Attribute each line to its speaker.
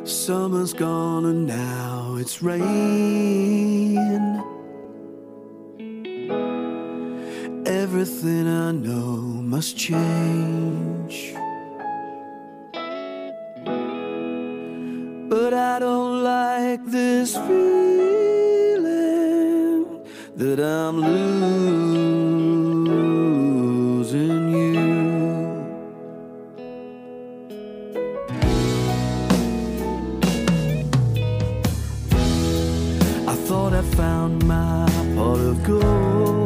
Speaker 1: Summer's gone and now it's rain. Everything I know must change. But I don't like this feeling that I'm losing you. I thought I found my pot of gold.